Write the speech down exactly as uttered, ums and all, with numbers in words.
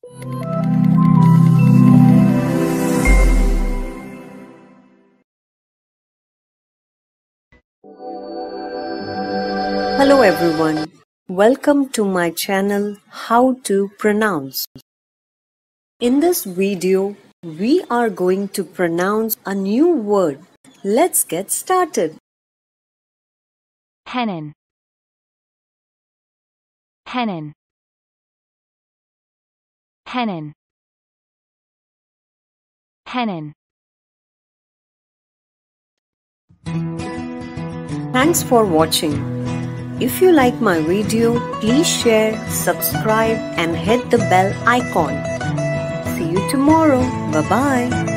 Hello everyone, welcome to my channel How to Pronounce. In this video, we are going to pronounce a new word. Let's get started. Hennin. Hennin. Hennin. Hennin. Thanks for watching. If you like my video, please share, subscribe and hit the bell icon. See you tomorrow. Bye-bye.